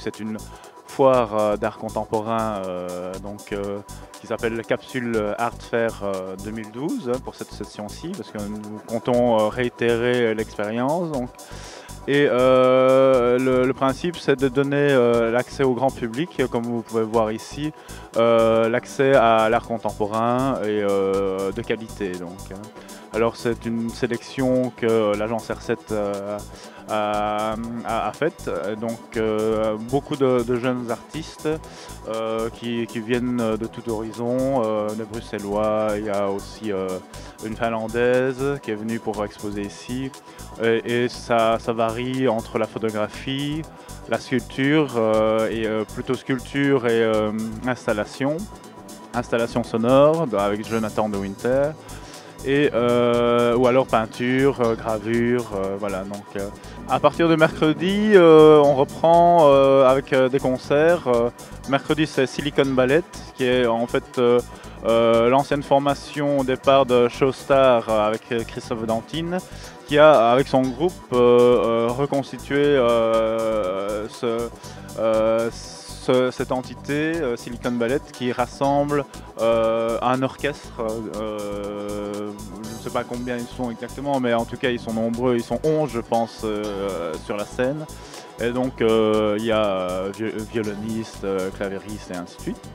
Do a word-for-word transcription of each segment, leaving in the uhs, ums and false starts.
c'est une foire euh, d'art contemporain euh, donc, euh, qui s'appelle Capsule Art Fair euh, deux mille douze pour cette session-ci, parce que nous comptons euh, réitérer l'expérience. Donc. Et euh, le, le principe, c'est de donner euh, l'accès au grand public, comme vous pouvez voir ici, euh, l'accès à l'art contemporain et euh, de qualité. Donc, hein. Alors c'est une sélection que l'agence R sept euh, a, a, a faite, donc euh, beaucoup de, de jeunes artistes euh, qui, qui viennent de tout horizon, euh, des Bruxellois, il y a aussi euh, une Finlandaise qui est venue pour exposer ici, et, et ça, ça varie entre la photographie, la sculpture, euh, et euh, plutôt sculpture et euh, installation, installation sonore avec Jonathan de Winter. Et, euh, ou alors peinture, euh, gravure, euh, voilà. Donc, euh, à partir de mercredi, euh, on reprend euh, avec euh, des concerts. Euh, mercredi, c'est Silicon Ballet, qui est en fait euh, euh, l'ancienne formation au départ de Showstar euh, avec Christophe Dantine, qui a, avec son groupe, euh, euh, reconstitué euh, ce, euh, ce, cette entité, euh, Silicon Ballet, qui rassemble euh, un orchestre. Euh, je ne sais pas combien ils sont exactement, mais en tout cas, ils sont nombreux. Ils sont onze, je pense, euh, sur la scène. Et donc, euh, il y a violoniste, clavieriste et ainsi de suite.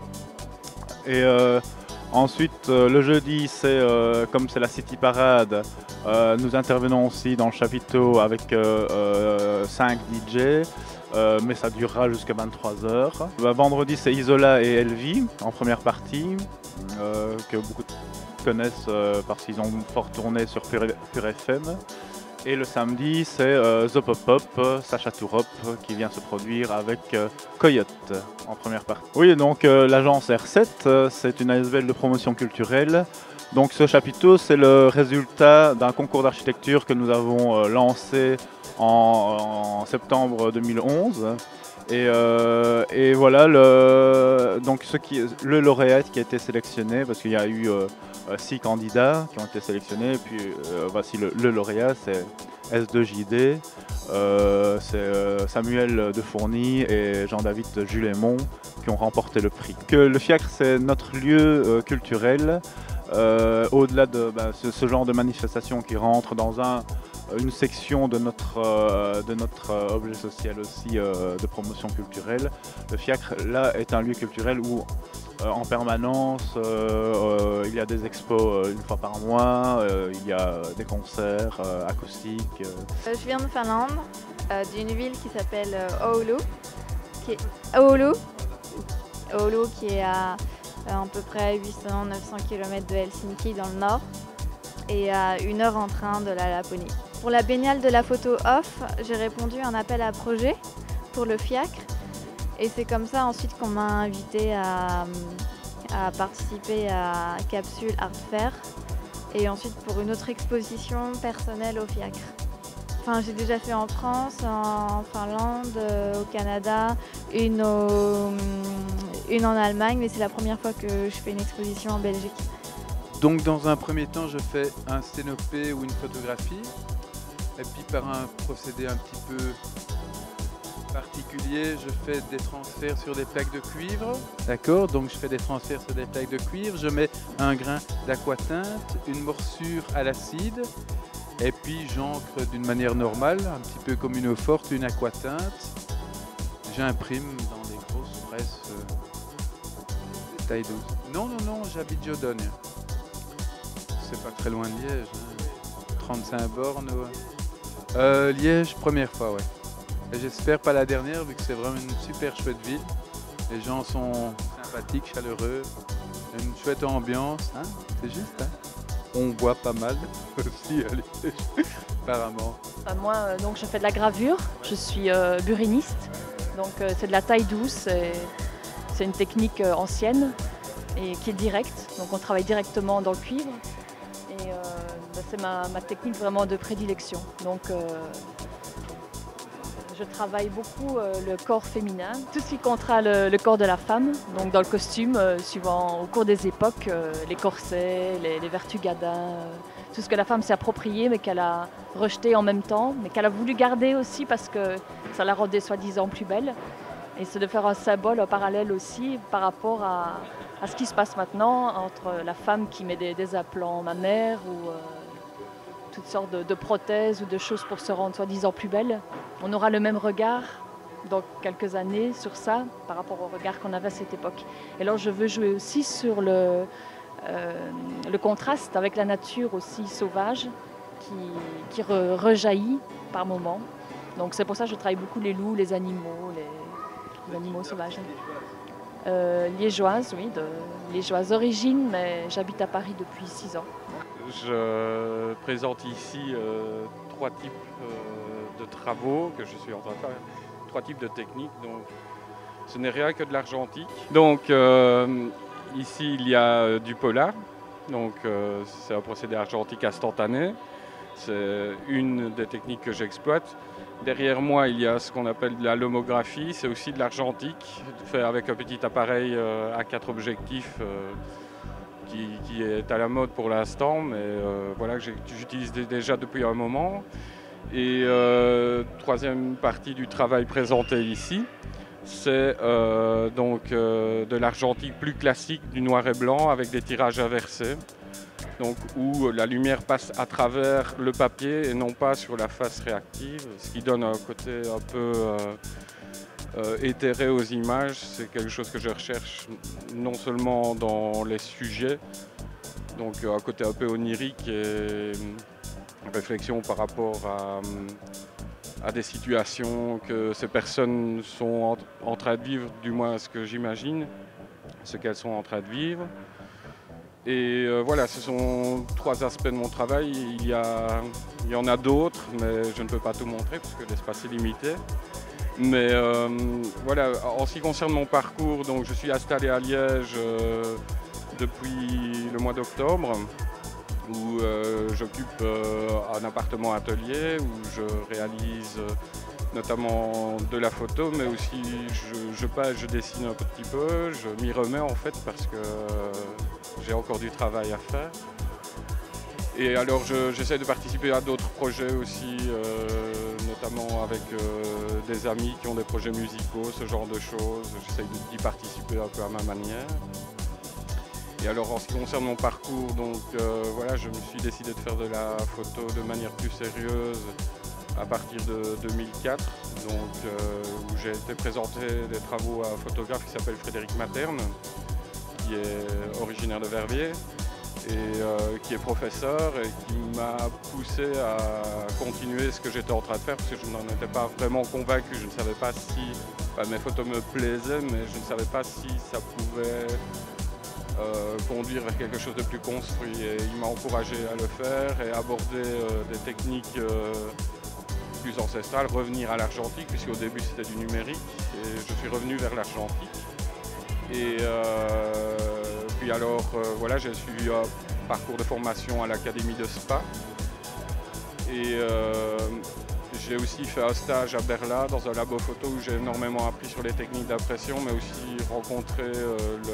Et euh, ensuite, euh, le jeudi, c'est euh, comme c'est la City Parade, euh, nous intervenons aussi dans le chapiteau avec euh, euh, cinq D J, euh, mais ça durera jusqu'à vingt-trois heures. Bah, vendredi, c'est Isola et Elvie en première partie, euh, que beaucoup connaissent euh, parce qu'ils ont fort tourné sur Pure, Pure F M. Et le samedi, c'est euh, The Pop-Up, Sacha Tourop, qui vient se produire avec euh, Coyote en première partie. Oui, donc euh, l'agence R sept, euh, c'est une A S B L de promotion culturelle. Donc ce chapiteau, c'est le résultat d'un concours d'architecture que nous avons euh, lancé en, en septembre deux mille onze. Et, euh, et voilà le, donc ce qui, le lauréat qui a été sélectionné, parce qu'il y a eu euh, six candidats qui ont été sélectionnés, et puis euh, voici le, le lauréat, c'est S deux J D, euh, c'est euh, Samuel de Fourny et Jean-David Julémont qui ont remporté le prix. Que le Fiacre, c'est notre lieu euh, culturel, euh, au-delà de bah, ce, ce genre de manifestation qui rentre dans un une section de notre, euh, de notre euh, objet social aussi euh, de promotion culturelle. Le Fiacre, là, est un lieu culturel où, euh, en permanence, euh, euh, il y a des expos euh, une fois par mois, euh, il y a des concerts euh, acoustiques. Euh. Je viens de Finlande, euh, d'une ville qui s'appelle euh, Oulu, qui est, Oulu, Oulu, qui est à euh, à peu près huit cents à neuf cents kilomètres de Helsinki dans le nord, et à une heure en train de la Laponie. Pour la Biennale de la photo off, j'ai répondu à un appel à projet pour le Fiacre, et c'est comme ça ensuite qu'on m'a invité à, à participer à Capsule Art Fair, et ensuite pour une autre exposition personnelle au Fiacre. Enfin, j'ai déjà fait en France, en Finlande, au Canada, une, au, une en Allemagne, mais c'est la première fois que je fais une exposition en Belgique. Donc dans un premier temps, je fais un sténopé ou une photographie, et puis par un procédé un petit peu particulier, je fais des transferts sur des plaques de cuivre. D'accord, donc je fais des transferts sur des plaques de cuivre, je mets un grain d'aquatinte, une morsure à l'acide, et puis j'encre d'une manière normale, un petit peu comme une eau forte, une aquatinte. J'imprime dans des grosses presses euh, taille douce. Non, non, non, j'habite Jodogne. C'est pas très loin de Liège, hein. trente-cinq bornes. Ouais. Euh, Liège, première fois, ouais. Et j'espère pas la dernière, vu que c'est vraiment une super chouette ville. Les gens sont sympathiques, chaleureux, une chouette ambiance, hein. C'est juste, hein. On boit pas mal aussi à Liège, apparemment. Euh, moi, euh, donc, je fais de la gravure, je suis euh, buriniste, donc euh, c'est de la taille douce, c'est une technique euh, ancienne et qui est directe, donc on travaille directement dans le cuivre. Et euh, bah, c'est ma, ma technique vraiment de prédilection. Donc, euh, je travaille beaucoup euh, le corps féminin, tout ce qui contraint le, le corps de la femme, donc dans le costume, euh, suivant au cours des époques, euh, les corsets, les, les vertugadins, euh, tout ce que la femme s'est approprié mais qu'elle a rejeté en même temps, mais qu'elle a voulu garder aussi parce que ça la rendait soi-disant plus belle. Et c'est de faire un symbole, un parallèle aussi par rapport à, à ce qui se passe maintenant entre la femme qui met des, des implants mammaires ou euh, toutes sortes de, de prothèses ou de choses pour se rendre soi-disant plus belle. On aura le même regard dans quelques années sur ça par rapport au regard qu'on avait à cette époque. Et alors je veux jouer aussi sur le, euh, le contraste avec la nature aussi sauvage qui, qui re, rejaillit par moments. Donc c'est pour ça que je travaille beaucoup les loups, les animaux, les, les animaux sauvages. Euh, liégeoise, oui, de liégeoise d'origine, mais j'habite à Paris depuis six ans. Je présente ici euh, trois types euh, de travaux que je suis en train de faire, trois types de techniques. Donc, ce n'est rien que de l'argentique. Donc euh, ici il y a du polar, donc euh, c'est un procédé argentique instantané. C'est une des techniques que j'exploite. Derrière moi, il y a ce qu'on appelle de la lomographie. C'est aussi de l'argentique, fait avec un petit appareil euh, à quatre objectifs euh, qui, qui est à la mode pour l'instant, mais euh, voilà, que j'utilise déjà depuis un moment. Et euh, troisième partie du travail présenté ici, c'est euh, donc euh, de l'argentique plus classique, du noir et blanc, avec des tirages inversés. Donc, où la lumière passe à travers le papier et non pas sur la face réactive, ce qui donne un côté un peu euh, euh, éthéré aux images. C'est quelque chose que je recherche non seulement dans les sujets, donc un côté un peu onirique et réflexion par rapport à, à des situations que ces personnes sont en, en train de vivre, du moins ce que j'imagine, ce qu'elles sont en train de vivre. Et euh, voilà, ce sont trois aspects de mon travail. Il y, a, il y en a d'autres, mais je ne peux pas tout montrer parce que l'espace est limité. Mais euh, voilà, en ce qui concerne mon parcours, donc je suis installé à Liège euh, depuis le mois d'octobre, où euh, j'occupe euh, un appartement atelier, où je réalise euh, notamment de la photo, mais aussi je, je, passe, je dessine un petit peu, je m'y remets en fait parce que euh, j'ai encore du travail à faire. Et alors j'essaie je, de participer à d'autres projets aussi, euh, notamment avec euh, des amis qui ont des projets musicaux, ce genre de choses. J'essaie d'y participer un peu à ma manière. Et alors en ce qui concerne mon parcours, donc euh, voilà, je me suis décidé de faire de la photo de manière plus sérieuse à partir de deux mille quatre, donc, euh, où j'ai été présenter des travaux à un photographe qui s'appelle Frédéric Materne, qui est originaire de Verviers et euh, qui est professeur et qui m'a poussé à continuer ce que j'étais en train de faire parce que je n'en étais pas vraiment convaincu. Je ne savais pas si enfin, mes photos me plaisaient, mais je ne savais pas si ça pouvait euh, conduire vers quelque chose de plus construit. Et il m'a encouragé à le faire et à aborder euh, des techniques euh, plus ancestrales, revenir à l'argentique, puisqu'au début c'était du numérique et je suis revenu vers l'argentique. Et euh, puis alors euh, voilà, j'ai suivi un parcours de formation à l'Académie de Spa et euh, j'ai aussi fait un stage à Berlin dans un labo photo où j'ai énormément appris sur les techniques d'impression, mais aussi rencontré euh,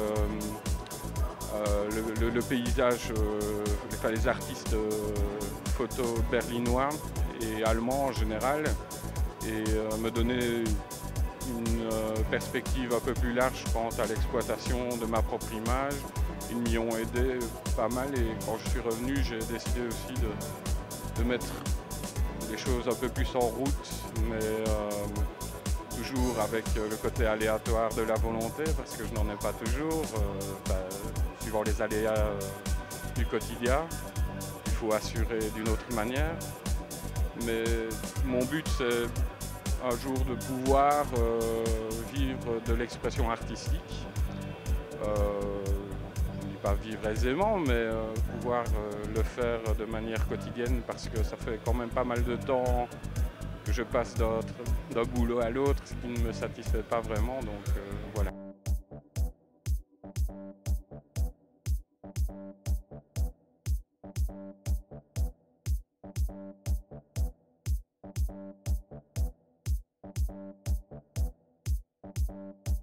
le, euh, le, le, le paysage, euh, enfin, les artistes euh, photo berlinois et allemands en général, et euh, me donner une euh, perspective un peu plus large quant à l'exploitation de ma propre image. Ils m'y ont aidé pas mal et quand je suis revenu, j'ai décidé aussi de, de mettre les choses un peu plus en route, mais euh, toujours avec le côté aléatoire de la volonté, parce que je n'en ai pas toujours, euh, bah, suivant les aléas euh, du quotidien. Il faut assurer d'une autre manière. Mais mon but, c'est un jour de pouvoir euh, vivre de l'expression artistique. Euh, je ne dis pas vivre aisément, mais euh, pouvoir euh, le faire de manière quotidienne parce que ça fait quand même pas mal de temps que je passe d'un boulot à l'autre, ce qui ne me satisfait pas vraiment. Donc euh, voilà. Thank you.